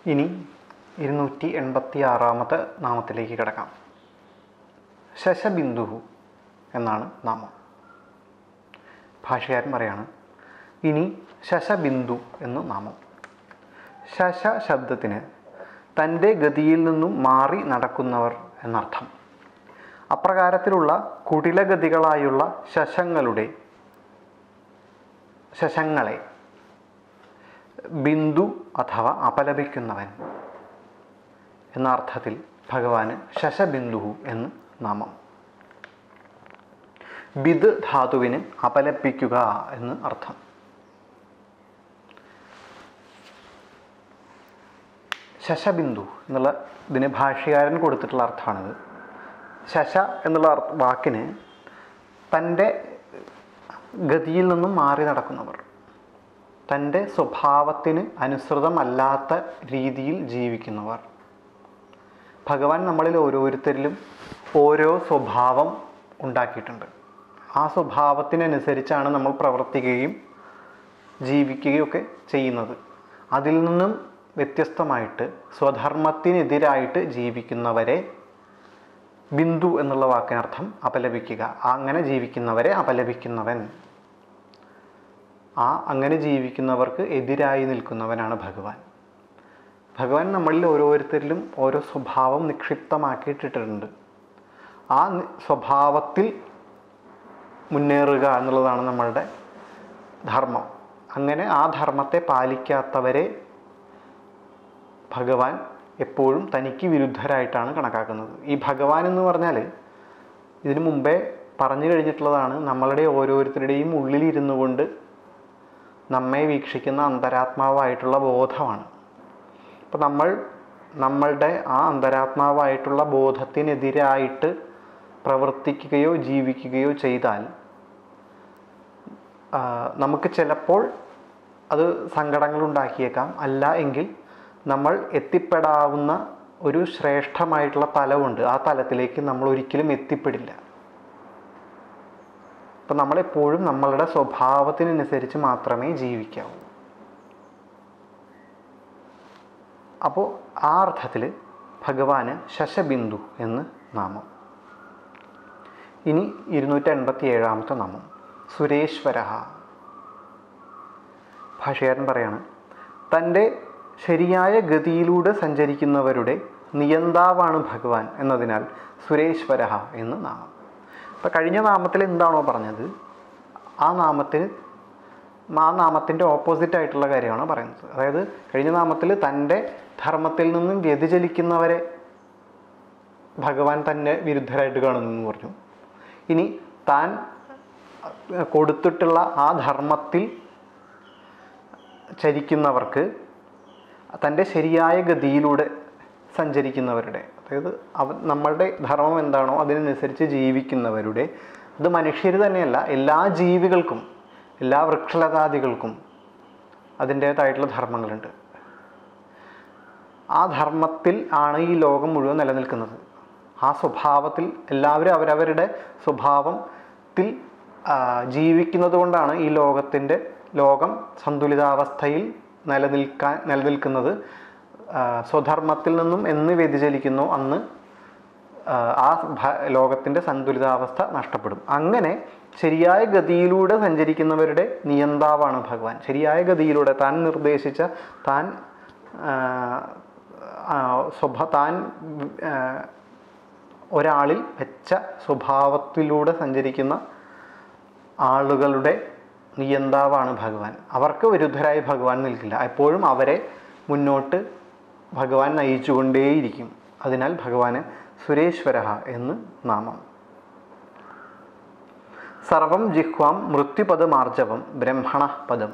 ഇനി 286 നാമത്തിലേക്ക് കിടക്കാം. ശശബിന്ദു എന്നാണ് നാമം. ഭാഷകാരൻ പറയാണ്, ഇനി ശശബിന്ദു എന്ന് നാമം. ശശ ശബ്ദത്തിന് തൻ്റെ ഗതിയിൽ നിന്നും മാറി നടക്കുന്നവർ എന്നർത്ഥം. അപ്രകാരത്തിലുള്ള കുടിലഗതികളായുള്ള ശശങ്ങളെ ബിന്ദു അഥവാ അപലപിക്കുന്നവൻ എന്ന അർത്ഥത്തിൽ ഭഗവാന് ശശബിന്ദു എന്ന് നാമം. ബിദ് ധാതുവിന് അപലപിക്കുക എന്ന് അർത്ഥം. ശശബിന്ദു എന്നുള്ള ഇതിന് ഭാഷ്യകാരൻ കൊടുത്തിട്ടുള്ള അർത്ഥമാണിത്. ശശ എന്നുള്ള വാക്കിന് തൻ്റെ ഗതിയിൽ നിന്നും മാറി നടക്കുന്നവർ, തൻ്റെ സ്വഭാവത്തിന് അനുസൃതമല്ലാത്ത രീതിയിൽ ജീവിക്കുന്നവർ. ഭഗവാൻ നമ്മളിൽ ഓരോരുത്തരിലും ഓരോ സ്വഭാവം ഉണ്ടാക്കിയിട്ടുണ്ട്. ആ സ്വഭാവത്തിനനുസരിച്ചാണ് നമ്മൾ പ്രവർത്തിക്കുകയും ജീവിക്കുകയും ഒക്കെ ചെയ്യുന്നത്. അതിൽ നിന്നും വ്യത്യസ്തമായിട്ട് സ്വധർമ്മത്തിനെതിരായിട്ട് ജീവിക്കുന്നവരെ ബിന്ദു എന്നുള്ള വാക്കിനർത്ഥം അപലപിക്കുക. അങ്ങനെ ജീവിക്കുന്നവരെ അപലപിക്കുന്നവൻ. അങ്ങനെ ജീവിക്കുന്നവർക്ക് എതിരായി നിൽക്കുന്നവനാണ് ഭഗവാൻ. ഭഗവാൻ നമ്മളിൽ ഓരോരുത്തരിലും ഓരോ സ്വഭാവം നിക്ഷിപ്തമാക്കിയിട്ടിട്ടുണ്ട്. ആ സ്വഭാവത്തിൽ മുന്നേറുക എന്നുള്ളതാണ് നമ്മളുടെ ധർമ്മം. അങ്ങനെ ആ ധർമ്മത്തെ പാലിക്കാത്തവരെ ഭഗവാൻ എപ്പോഴും തനിക്ക് വിരുദ്ധരായിട്ടാണ് കണക്കാക്കുന്നത്. ഈ ഭഗവാൻ എന്ന് പറഞ്ഞാൽ ഇതിനു മുമ്പേ പറഞ്ഞു കഴിഞ്ഞിട്ടുള്ളതാണ്. നമ്മളുടെ ഓരോരുത്തരുടെയും ഉള്ളിലിരുന്നു കൊണ്ട് നമ്മെ വീക്ഷിക്കുന്ന അന്തരാത്മാവായിട്ടുള്ള ബോധമാണ്. അപ്പം നമ്മളുടെ ആ അന്തരാത്മാവായിട്ടുള്ള ബോധത്തിനെതിരായിട്ട് പ്രവർത്തിക്കുകയോ ജീവിക്കുകയോ ചെയ്താൽ നമുക്ക് ചിലപ്പോൾ അത് സങ്കടങ്ങളുണ്ടാക്കിയേക്കാം. അല്ല എങ്കിൽ നമ്മൾ എത്തിപ്പെടാവുന്ന ഒരു ശ്രേഷ്ഠമായിട്ടുള്ള തലമുണ്ട്. ആ തലത്തിലേക്ക് നമ്മൾ ഒരിക്കലും എത്തിപ്പെടില്ല. അപ്പം നമ്മളെപ്പോഴും നമ്മളുടെ സ്വഭാവത്തിനനുസരിച്ച് മാത്രമേ ജീവിക്കാവൂ. അപ്പോൾ ആ അർത്ഥത്തിൽ ഭഗവാന് ശശബിന്ദു എന്ന് നാമം. ഇനി 287 നാമം സുരേശ്വര. ഭാഷകാരൻ പറയാണ്, തൻ്റെ ശരിയായ ഗതിയിലൂടെ സഞ്ചരിക്കുന്നവരുടെ നിയന്താവാണ് ഭഗവാൻ എന്നതിനാൽ സുരേശ്വര എന്ന് നാമം. അപ്പം കഴിഞ്ഞ നാമത്തിൽ എന്താണോ പറഞ്ഞത് ആ നാമത്തിൻ്റെ ഓപ്പോസിറ്റ് ആയിട്ടുള്ള കാര്യമാണ് പറയുന്നത്. അതായത് കഴിഞ്ഞ നാമത്തിൽ തൻ്റെ ധർമ്മത്തിൽ നിന്നും വ്യതിചലിക്കുന്നവരെ ഭഗവാൻ തന്നെ വിരുദ്ധരായിട്ട് കാണുന്നു എന്ന് പറഞ്ഞു. ഇനി താൻ കൊടുത്തിട്ടുള്ള ആ ധർമ്മത്തിൽ ചരിക്കുന്നവർക്ക്, തൻ്റെ ശരിയായ ഗതിയിലൂടെ സഞ്ചരിക്കുന്നവരുടെ, അതായത് നമ്മളുടെ ധർമ്മം എന്താണോ അതിനനുസരിച്ച് ജീവിക്കുന്നവരുടെ, ഇത് മനുഷ്യർ തന്നെയല്ല, എല്ലാ ജീവികൾക്കും, എല്ലാ വൃക്ഷലതാദികൾക്കും അതിൻ്റേതായിട്ടുള്ള ധർമ്മങ്ങളുണ്ട്. ആ ധർമ്മത്തിൽ ആണ് ഈ ലോകം മുഴുവൻ നിലനിൽക്കുന്നത്. ആ സ്വഭാവത്തിൽ എല്ലാവരും അവരവരുടെ സ്വഭാവത്തിൽ ജീവിക്കുന്നത് കൊണ്ടാണ് ഈ ലോകം സന്തുലിതാവസ്ഥയിൽ നിലനിൽക്കുന്നത്. സ്വധർമ്മത്തിൽ നിന്നും എന്ന് വ്യതിചലിക്കുന്നു അന്ന് ആ ലോകത്തിൻ്റെ സന്തുലിതാവസ്ഥ നഷ്ടപ്പെടും. അങ്ങനെ ശരിയായ ഗതിയിലൂടെ സഞ്ചരിക്കുന്നവരുടെ നിയന്താവാണ് ഭഗവാൻ. ശരിയായ ഗതിയിലൂടെ താൻ നിർദ്ദേശിച്ച, താൻ ഒരാളിൽ വെച്ച സ്വഭാവത്തിലൂടെ സഞ്ചരിക്കുന്ന ആളുകളുടെ നിയന്താവാണ് ഭഗവാൻ. അവർക്ക് വിരുദ്ധരായി ഭഗവാൻ നിൽക്കില്ല. എപ്പോഴും അവരെ മുന്നോട്ട് ഭഗവാൻ നയിച്ചുകൊണ്ടേയിരിക്കും. അതിനാൽ ഭഗവാന് സുരേശ്വര എന്ന് നാമം. സർവം ജിഹ്വാം മൃത്യുപദമാർജവം ബ്രഹ്മണ പദം.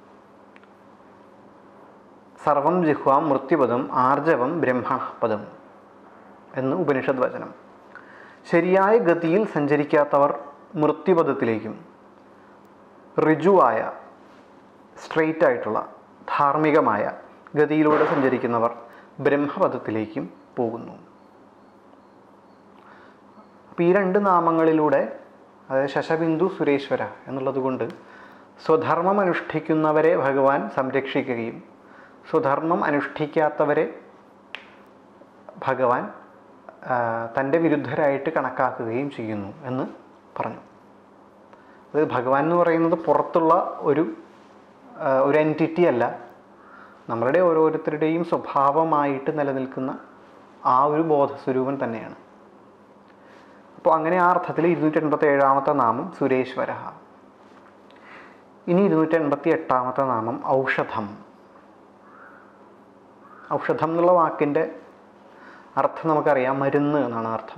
സർവം ജിഹ്വാം മൃത്യുപദം ആർജവം ബ്രഹ്മണ പദം എന്ന് ഉപനിഷദ് വചനം. ശരിയായ ഗതിയിൽ സഞ്ചരിക്കാത്തവർ മൃത്യുപദത്തിലേക്കും, ഋജുവായ സ്ട്രെയിറ്റ് ആയിട്ടുള്ള ധാർമ്മികമായ ഗതിയിലൂടെ സഞ്ചരിക്കുന്നവർ ബ്രഹ്മപദത്തിലേക്കും പോകുന്നു. അപ്പോൾ ഈ രണ്ട് നാമങ്ങളിലൂടെ, അതായത് ശശബിന്ദു സുരേശ്വര എന്നുള്ളത് കൊണ്ട് സ്വധർമ്മം അനുഷ്ഠിക്കുന്നവരെ ഭഗവാൻ സംരക്ഷിക്കുകയും സ്വധർമ്മം അനുഷ്ഠിക്കാത്തവരെ ഭഗവാൻ തൻ്റെ വിരുദ്ധരായിട്ട് കണക്കാക്കുകയും ചെയ്യുന്നു എന്ന് പറഞ്ഞു. അതായത് ഭഗവാൻ എന്ന് പറയുന്നത് പുറത്തുള്ള ഒരു എൻറ്റിറ്റി അല്ല, നമ്മളുടെ ഓരോരുത്തരുടെയും സ്വഭാവമായിട്ട് നിലനിൽക്കുന്ന ആ ഒരു ബോധസ്വരൂപൻ തന്നെയാണ്. അപ്പോൾ അങ്ങനെ ആ അർത്ഥത്തിൽ 287 നാമം സുരേശ്വര. ഇനി 288 നാമം ഔഷധം. ഔഷധം എന്നുള്ള വാക്കിൻ്റെ അർത്ഥം നമുക്കറിയാം, മരുന്ന് എന്നാണ് അർത്ഥം.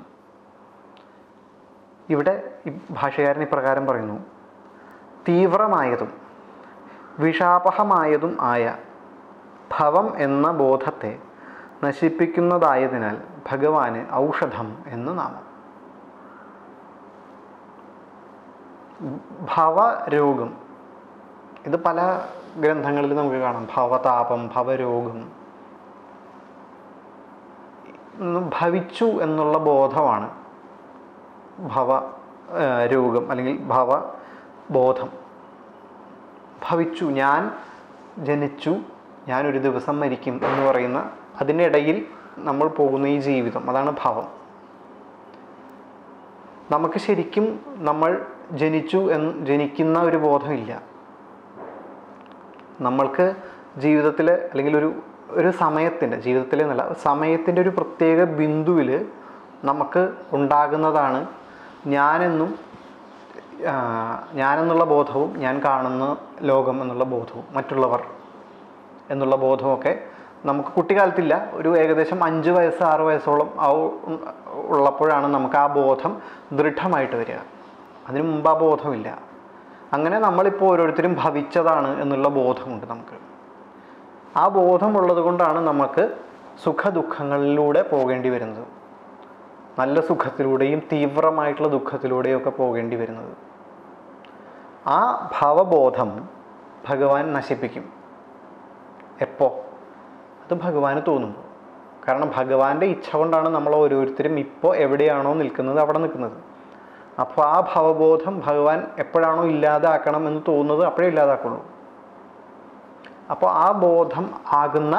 ഇവിടെ ഈ ഭാഷകാരൻ ഇപ്രകാരം പറയുന്നു: തീവ്രമായതും വിഷാപഹമായതും ആയ ഭവം എന്ന ബോധത്തെ നശിപ്പിക്കുന്നതായതിനാൽ ഭഗവാന് ഔഷധം എന്ന് നാമം. ഭവരോഗം, ഇത് പല ഗ്രന്ഥങ്ങളിൽ നമുക്ക് കാണാം. ഭവതാപം, ഭവരോഗം. ഭവിച്ചു എന്നുള്ള ബോധമാണ് ഭവരോഗം അല്ലെങ്കിൽ ഭവബോധം. ഭവിച്ചു, ഞാൻ ജനിച്ചു, ഞാനൊരു ദിവസം മരിക്കും എന്ന് പറയുന്ന അതിനിടയിൽ നമ്മൾ പോകുന്ന ഈ ജീവിതം, അതാണ് ഭവം. നമുക്ക് ശരിക്കും നമ്മൾ ജനിക്കുന്ന ഒരു ബോധമില്ല. നമ്മൾക്ക് ജീവിതത്തിൽ അല്ലെങ്കിൽ ഒരു സമയത്തിൻ്റെ, ജീവിതത്തിലെ എന്നല്ല, സമയത്തിൻ്റെ ഒരു പ്രത്യേക ബിന്ദുവിൽ നമുക്ക് ഉണ്ടാകുന്നതാണ് ഞാനെന്നുള്ള ബോധവും ഞാൻ കാണുന്ന ലോകം എന്നുള്ള ബോധവും മറ്റുള്ളവർ എന്നുള്ള ബോധമൊക്കെ നമുക്ക് കുട്ടിക്കാലത്തില്ല. ഒരു ഏകദേശം 5 വയസ്സ് 6 വയസ്സോളം ഉള്ളപ്പോഴാണ് നമുക്ക് ആ ബോധം ദൃഢമായിട്ട് വരിക. അതിനു മുമ്പ് ആ ബോധമില്ല. അങ്ങനെ നമ്മളിപ്പോൾ ഓരോരുത്തരും ഭവിച്ചതാണ് എന്നുള്ള ബോധമുണ്ട് നമുക്ക്. ആ ബോധമുള്ളത് കൊണ്ടാണ് നമുക്ക് സുഖദുഃഖങ്ങളിലൂടെ പോകേണ്ടി വരുന്നത്. നല്ല സുഖത്തിലൂടെയും തീവ്രമായിട്ടുള്ള ദുഃഖത്തിലൂടെയും ഒക്കെ പോകേണ്ടി വരുന്നത്. ആ ഭാവബോധം ഭഗവാൻ നശിപ്പിക്കും. എപ്പോൾ? അത് ഭഗവാന് തോന്നുമ്പോൾ. കാരണം ഭഗവാന്റെ ഇച്ഛ കൊണ്ടാണ് നമ്മൾ ഓരോരുത്തരും ഇപ്പോൾ എവിടെയാണോ നിൽക്കുന്നത് അവിടെ നിൽക്കുന്നത്. അപ്പോൾ ആ ഭാവബോധം ഭഗവാൻ എപ്പോഴാണോ ഇല്ലാതാക്കണം എന്ന് തോന്നുന്നത് അപ്പോഴേ ഇല്ലാതാക്കുള്ളൂ. അപ്പോൾ ആ ബോധം ആകുന്ന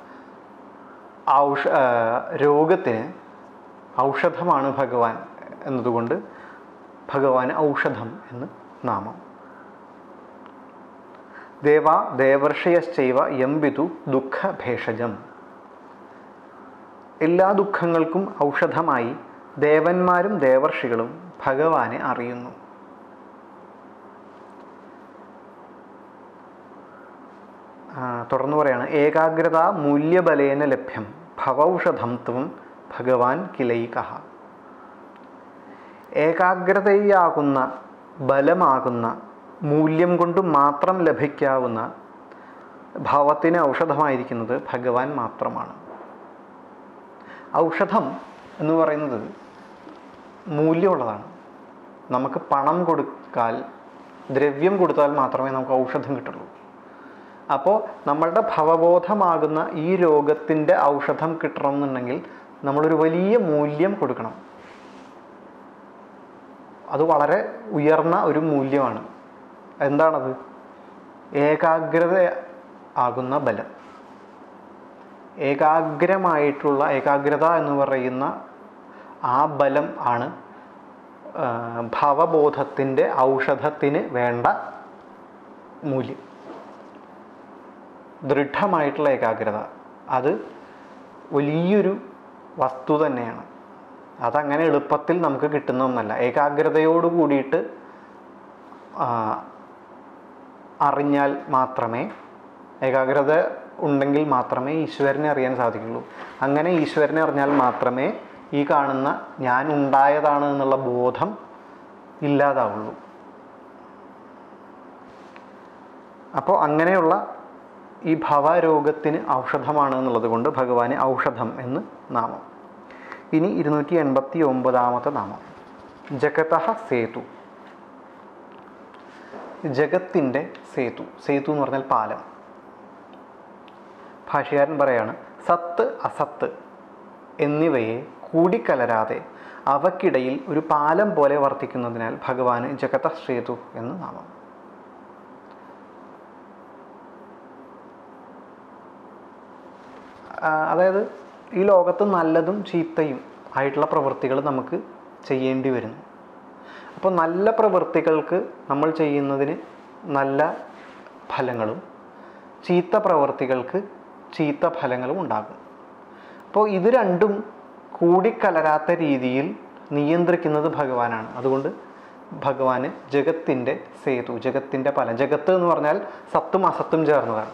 രോഗത്തിന് ഔഷധമാണ് ഭഗവാൻ എന്നതുകൊണ്ട് ഭഗവാന് ഔഷധം എന്ന് നാമം. ദേവർഷയശ്ചൈവ യം വിദു ദുഃഖഭേഷജം. എല്ലാ ദുഃഖങ്ങൾക്കും ഔഷധമായി ദേവന്മാരും ദേവർഷികളും ഭഗവാനെ അറിയുന്നു. തുടർന്ന് പറയാണ്: ഏകാഗ്രത മൂല്യബലേന ലഭ്യം ഭവൗഷധം ത്വം ഭഗവാൻ കിലൈകഃ. ഏകാഗ്രതയാകുന്ന ബലമാകുന്ന മൂല്യം കൊണ്ട് മാത്രം ലഭിക്കാവുന്ന ഭാവത്തിന് ഔഷധമായിരിക്കുന്നത് ഭഗവാൻ മാത്രമാണ്. ഔഷധം എന്ന് പറയുന്നത് മൂല്യമുള്ളതാണ്. നമുക്ക് പണം കൊടുത്താൽ, ദ്രവ്യം കൊടുത്താൽ മാത്രമേ നമുക്ക് ഔഷധം കിട്ടുള്ളൂ. അപ്പോൾ നമ്മളുടെ ഭവബോധമാകുന്ന ഈ രോഗത്തിൻ്റെ ഔഷധം കിട്ടണം എന്നുണ്ടെങ്കിൽ നമ്മളൊരു വലിയ മൂല്യം കൊടുക്കണം. അത് വളരെ ഉയർന്ന ഒരു മൂല്യമാണ്. എന്താണത്? ഏകാഗ്രത ആകുന്ന ബലം. ഏകാഗ്രത എന്ന് പറയുന്ന ആ ബലം ആണ് ഭവബോധത്തിൻ്റെ ഔഷധത്തിന് വേണ്ട മൂല്യം. ദൃഢമായിട്ടുള്ള ഏകാഗ്രത അത് വലിയൊരു വസ്തു തന്നെയാണ്. അതങ്ങനെ എളുപ്പത്തിൽ നമുക്ക് കിട്ടുന്ന ഒന്നല്ല. ഏകാഗ്രതയോട് കൂടിയിട്ട് അറിഞ്ഞാൽ മാത്രമേ, ഏകാഗ്രത ഉണ്ടെങ്കിൽ മാത്രമേ ഈശ്വരനെ അറിയാൻ സാധിക്കുള്ളൂ. അങ്ങനെ ഈശ്വരനെ അറിഞ്ഞാൽ മാത്രമേ ഈ കാണുന്ന ഞാൻ ഉണ്ടായതാണ് എന്നുള്ള ബോധം ഇല്ലാതാവുള്ളൂ. അപ്പോൾ അങ്ങനെയുള്ള ഈ ഭവരോഗത്തിന് ഔഷധമാണ് എന്നുള്ളത് കൊണ്ട് ഭഗവാന് ഔഷധം എന്ന് നാമം. ഇനി 289 നാമം ജഗതഃ സേതു. ജഗത്തിൻ്റെ സേതു. സേതു എന്ന് പറഞ്ഞാൽ പാലം. ഭാഷ്യകാരൻ പറയാണ്: സത്ത് അസത്ത് എന്നിവയെ കൂടിക്കലരാതെ അവക്കിടയിൽ ഒരു പാലം പോലെ വർത്തിക്കുന്നതിനാൽ ഭഗവാന് ജഗതഃ സേതു എന്ന് നാമം. അതായത് ഈ ലോകത്ത് നല്ലതും ചീത്തയും ആയിട്ടുള്ള പ്രവൃത്തികൾ നമുക്ക് ചെയ്യേണ്ടി വരുന്നു. അപ്പോൾ നല്ല പ്രവൃത്തികൾക്ക് നമ്മൾ ചെയ്യുന്നതിന് നല്ല ഫലങ്ങളും ചീത്ത പ്രവൃത്തികൾക്ക് ചീത്ത ഫലങ്ങളും ഉണ്ടാകും. അപ്പോൾ ഇത് രണ്ടും കൂടിക്കലരാത്ത രീതിയിൽ നിയന്ത്രിക്കുന്നത് ഭഗവാനാണ്. അതുകൊണ്ട് ഭഗവാന് ജഗത്തിൻ്റെ സേതു, ജഗത്തിൻ്റെ ഫലം. ജഗത്ത് എന്ന് പറഞ്ഞാൽ സത്തും അസത്തും ചേർന്നതാണ്.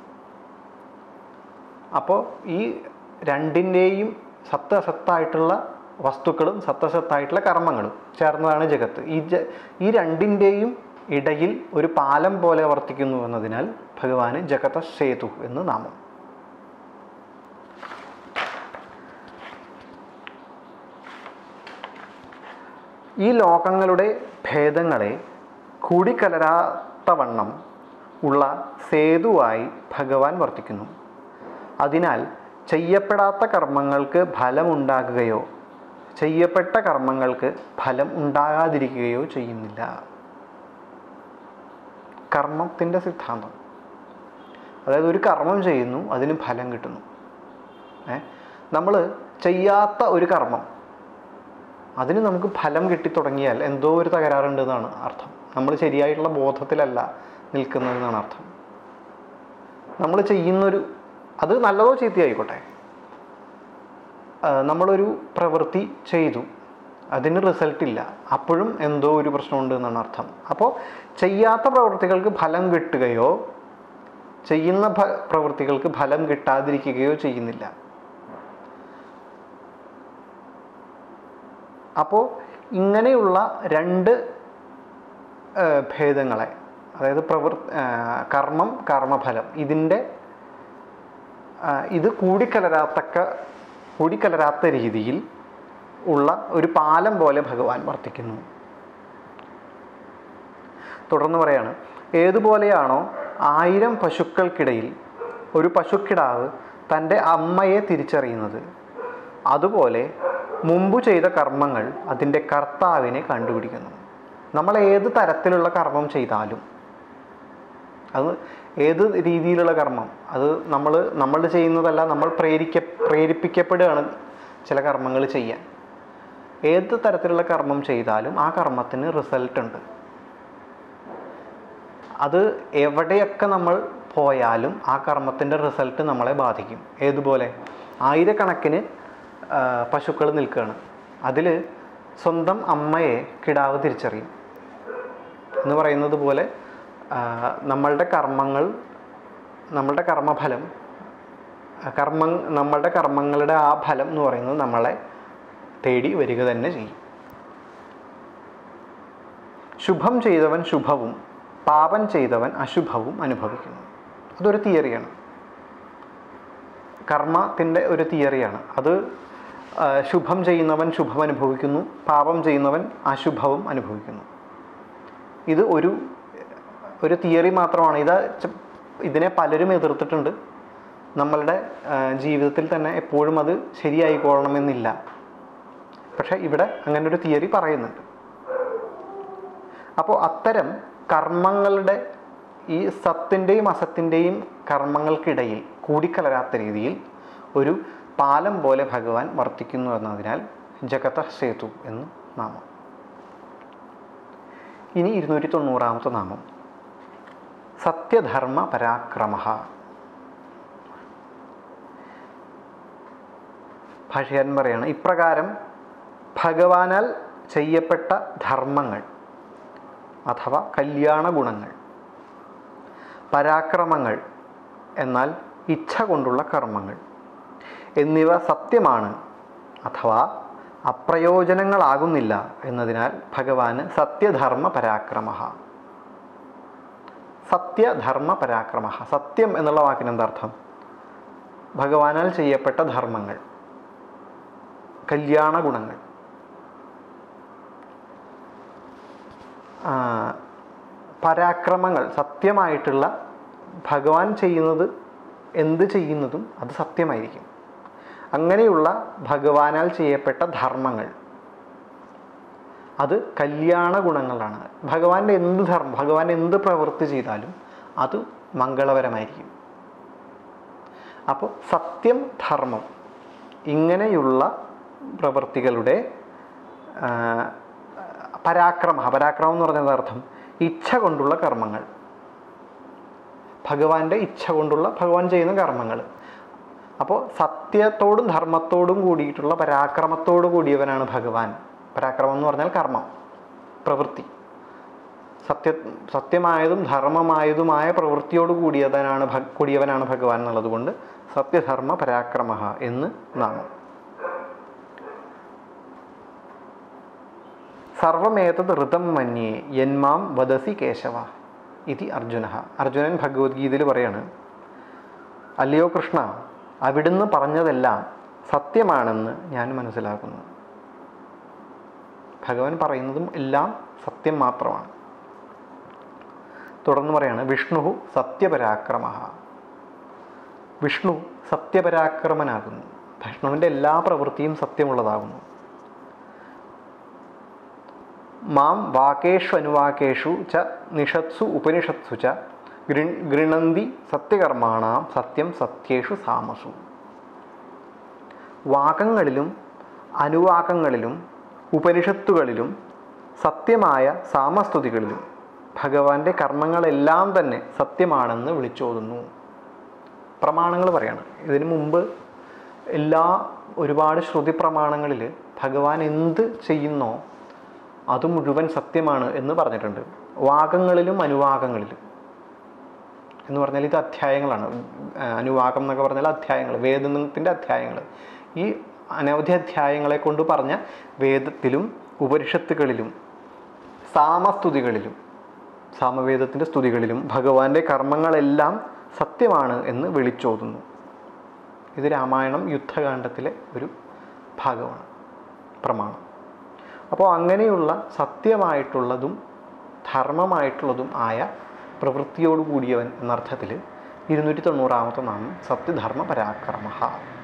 അപ്പോൾ ഈ രണ്ടിൻ്റെയും സത്ത് അസത്തായിട്ടുള്ള വസ്തുക്കളും സത്തസത്തായിട്ടുള്ള കർമ്മങ്ങളും ചേർന്നതാണ് ജഗത്ത്. ഈ രണ്ടിൻ്റെയും ഇടയിൽ ഒരു പാലം പോലെ വർത്തിക്കുന്നു എന്നതിനാൽ ഭഗവാന് ജഗത സേതു എന്ന് നാമം. ഈ ലോകങ്ങളുടെ ഭേദങ്ങളെ കൂടിക്കലരാത്തവണ്ണം ഉള്ള സേതുവായി ഭഗവാൻ വർത്തിക്കുന്നു. അതിനാൽ ചെയ്യപ്പെടാത്ത കർമ്മങ്ങൾക്ക് ഫലമുണ്ടാകുകയോ ചെയ്യപ്പെട്ട കർമ്മങ്ങൾക്ക് ഫലം ഉണ്ടാകാതിരിക്കുകയോ ചെയ്യുന്നില്ല. കർമ്മത്തിൻ്റെ സിദ്ധാന്തം. അതായത് ഒരു കർമ്മം ചെയ്യുന്നു, അതിന് ഫലം കിട്ടുന്നു. നമ്മൾ ചെയ്യാത്ത ഒരു കർമ്മം, അതിന് നമുക്ക് ഫലം കിട്ടിത്തുടങ്ങിയാൽ എന്തോ ഒരു തകരാറുണ്ട് എന്നാണ് അർത്ഥം. നമ്മൾ ശരിയായിട്ടുള്ള ബോധത്തിലല്ല നിൽക്കുന്നതെന്നാണ് അർത്ഥം. നമ്മൾ ചെയ്യുന്നൊരു, അത് നല്ലതോ ചീത്തയായിക്കോട്ടെ, നമ്മളൊരു പ്രവൃത്തി ചെയ്തു, അതിന് റിസൾട്ട് ഇല്ല, അപ്പോഴും എന്തോ ഒരു പ്രശ്നമുണ്ട് എന്നാണ് അർത്ഥം. അപ്പോൾ ചെയ്യാത്ത പ്രവൃത്തികൾക്ക് ഫലം കിട്ടുകയോ ചെയ്യുന്ന പ്രവൃത്തികൾക്ക് ഫലം കിട്ടാതിരിക്കുകയോ ചെയ്യുന്നില്ല. അപ്പോൾ ഇങ്ങനെയുള്ള രണ്ട് ഭേദങ്ങളെ, അതായത് കർമ്മം കർമ്മഫലം, ഇത് കൂടിക്കലരാത്ത രീതിയിൽ ഉള്ള ഒരു പാലം പോലെ ഭഗവാൻ വർത്തിക്കുന്നു. തുടർന്ന് പറയാണ്, ഏതുപോലെയാണോ 1000 പശുക്കൾക്കിടയിൽ ഒരു പശുക്കിടാവ് തൻ്റെ അമ്മയെ തിരിച്ചറിയുന്നത്, അതുപോലെ മുമ്പ് ചെയ്ത കർമ്മങ്ങൾ അതിൻ്റെ കർത്താവിനെ കണ്ടുപിടിക്കുന്നു. നമ്മൾ ഏത് തരത്തിലുള്ള കർമ്മം ചെയ്താലും, അത് ഏത് രീതിയിലുള്ള കർമ്മം, അത് നമ്മൾ ചെയ്യുന്നതല്ല, നമ്മൾ പ്രേരിപ്പിക്കപ്പെടുകയാണ് ചില കർമ്മങ്ങൾ ചെയ്യാൻ. ഏത് തരത്തിലുള്ള കർമ്മം ചെയ്താലും ആ കർമ്മത്തിന് റിസൾട്ട് ഉണ്ട്. അത് എവിടെയൊക്കെ നമ്മൾ പോയാലും ആ കർമ്മത്തിൻ്റെ റിസൾട്ട് നമ്മളെ ബാധിക്കും. ഏതുപോലെ 1000 കണക്കിന് പശുക്കൾ നിൽക്കുകയാണ്, അതിൽ സ്വന്തം അമ്മയെ കിടാവ് തിരിച്ചറിയും എന്ന് പറയുന്നത് പോലെ നമ്മളുടെ കർമ്മങ്ങൾ, നമ്മളുടെ കർമ്മഫലം, നമ്മളുടെ കർമ്മങ്ങളുടെ ആ ഫലം എന്ന് പറയുന്നത് നമ്മളെ തേടി വരിക തന്നെ ചെയ്യും. ശുഭം ചെയ്തവൻ ശുഭവും പാപം ചെയ്തവൻ അശുഭവും അനുഭവിക്കുന്നു. അതൊരു തിയറിയാണ്, കർമ്മത്തിൻ്റെ ഒരു തിയറിയാണ്. അത് ശുഭം ചെയ്യുന്നവൻ ശുഭം അനുഭവിക്കുന്നു, പാപം ചെയ്യുന്നവൻ അശുഭവും അനുഭവിക്കുന്നു. ഇത് ഒരു തിയറി മാത്രമാണ്. ഇതിനെ പലരും എതിർത്തിട്ടുണ്ട്. നമ്മളുടെ ജീവിതത്തിൽ തന്നെ എപ്പോഴും അത് ശരിയായിക്കൊള്ളണമെന്നില്ല. പക്ഷെ ഇവിടെ അങ്ങനെ ഒരു തിയറി പറയുന്നുണ്ട്. അപ്പോൾ അത്തരം കർമ്മങ്ങളുടെ, ഈ സത്തിൻ്റെയും അസത്തിൻ്റെയും കർമ്മങ്ങൾക്കിടയിൽ കൂടിക്കലരാത്ത രീതിയിൽ ഒരു പാലം പോലെ ഭഗവാൻ വർത്തിക്കുന്നു എന്നതിനാൽ ജഗത സേതു എന്ന് നാമം. ഇനി 290-ാമത്തെ നാമം സത്യധർമ്മ പരാക്രമ. ഭാഷ്യകാരൻ പറയാണ്, ഇപ്രകാരം ഭഗവാനാൽ ചെയ്യപ്പെട്ട ധർമ്മങ്ങൾ അഥവാ കല്യാണ ഗുണങ്ങൾ, പരാക്രമങ്ങൾ എന്നാൽ ഇച്ഛ കൊണ്ടുള്ള കർമ്മങ്ങൾ എന്നിവ സത്യമാണ് അഥവാ അപ്രയോജനങ്ങളാകുന്നില്ല എന്നതിനാൽ ഭഗവാന് സത്യധർമ്മ പരാക്രമ. സത്യധർമ്മ പരാക്രമ, സത്യം എന്നുള്ള വാക്കിന് എന്താർത്ഥം? ഭഗവാനാൽ ചെയ്യപ്പെട്ട ധർമ്മങ്ങൾ, കല്യാണ ഗുണങ്ങൾ. പരാക്രമങ്ങൾ, സത്യമായിട്ടുള്ള, ഭഗവാൻ ചെയ്യുന്നത് എന്ത് ചെയ്യുന്നതും അത് സത്യമായിരിക്കും. അങ്ങനെയുള്ള ഭഗവാനാൽ ചെയ്യപ്പെട്ട ധർമ്മങ്ങൾ അത് കല്യാണ ഗുണങ്ങളാണ്. ഭഗവാന്റെ എന്ത് ധർമ്മം, ഭഗവാൻ എന്ത് പ്രവൃത്തി ചെയ്താലും അത് മംഗളപരമായിരിക്കും. അപ്പോൾ സത്യം, ധർമ്മം ഇങ്ങനെയുള്ള പ്രവൃത്തികളുടെ പരാക്രമം എന്ന് പറഞ്ഞത് അർത്ഥം ഇച്ഛ കൊണ്ടുള്ള കർമ്മങ്ങൾ, ഭഗവാന്റെ ഇച്ഛ കൊണ്ടുള്ള ഭഗവാൻ ചെയ്യുന്ന കർമ്മങ്ങൾ. അപ്പോൾ സത്യത്തോടും ധർമ്മത്തോടും കൂടിയിട്ടുള്ള പരാക്രമത്തോടു കൂടിയവനാണ് ഭഗവാൻ. പരാക്രമം എന്ന് പറഞ്ഞാൽ കർമ്മം, പ്രവൃത്തി. സത്യമായതും ധർമ്മമായതുമായ പ്രവൃത്തിയോട് കൂടിയവനാണ് ഭഗവാൻ എന്നുള്ളത് കൊണ്ട് സത്യധർമ്മ പരാക്രമ എന്ന് നാമം. സർവമേതത് ഋതം മന്യേ യന്മാം വദസി കേശവ ഇതി അർജുന. അർജുനൻ ഭഗവത്ഗീതയിൽ പറയാണ്, അല്ലയോ കൃഷ്ണ, അവിടുന്ന് പറഞ്ഞതെല്ലാം സത്യമാണെന്ന് ഞാൻ മനസ്സിലാക്കുന്നു. ഭഗവാൻ പറയുന്നതും എല്ലാം സത്യം മാത്രമാണ്. തുടർന്ന് പറയാണ്, വിഷ്ണു സത്യപരാക്രമ. വിഷ്ണു സത്യപരാക്രമനാകുന്നു. വിഷ്ണുവിൻ്റെ എല്ലാ പ്രവൃത്തിയും സത്യമുള്ളതാകുന്നു. മാം വാക്കേഷു അനുവാക്കേഷു ച നിഷത്സു ഉപനിഷത്സു ച ഗൃണന്തി സത്യകർമാണാം സത്യം സത്യേഷു സാമസു. വാകങ്ങളിലും അനുവാകങ്ങളിലും ഉപനിഷത്തുകളിലും സത്യമായ സാമസ്തുതികളിലും ഭഗവാന്റെ കർമ്മങ്ങളെല്ലാം തന്നെ സത്യമാണെന്ന് വിളിച്ചോതുന്നു. പ്രമാണങ്ങൾ പറയാണ്. ഇതിനു മുമ്പ് ഒരുപാട് ശ്രുതി പ്രമാണങ്ങളിൽ ഭഗവാൻ എന്ത് ചെയ്യുന്നോ അത് മുഴുവൻ സത്യമാണ് എന്ന് പറഞ്ഞിട്ടുണ്ട്. വാകങ്ങളിലും അനുവാകങ്ങളിലും എന്ന് പറഞ്ഞാൽ ഇത് അധ്യായങ്ങളാണ്. അനുവാകം എന്നൊക്കെ പറഞ്ഞാൽ അധ്യായങ്ങൾ, വേദത്തിൻ്റെ അധ്യായങ്ങൾ. ഈ അനവധി അധ്യായങ്ങളെ കൊണ്ട് പറഞ്ഞ വേദത്തിലും ഉപനിഷത്തുകളിലും സാമസ്തുതികളിലും, സാമവേദത്തിൻ്റെ സ്തുതികളിലും ഭഗവാന്റെ കർമ്മങ്ങളെല്ലാം സത്യമാണ് എന്ന് വിളിച്ചോതുന്നു. ഇത് രാമായണം യുദ്ധകാണ്ഡത്തിലെ ഒരു ഭാഗമാണ്, പ്രമാണം. അപ്പോൾ അങ്ങനെയുള്ള സത്യമായിട്ടുള്ളതും ധർമ്മമായിട്ടുള്ളതും ആയ പ്രവൃത്തിയോട് കൂടിയവൻ എന്നർത്ഥത്തിൽ 290 നാമം സത്യധർമ്മ പരാക്രമ.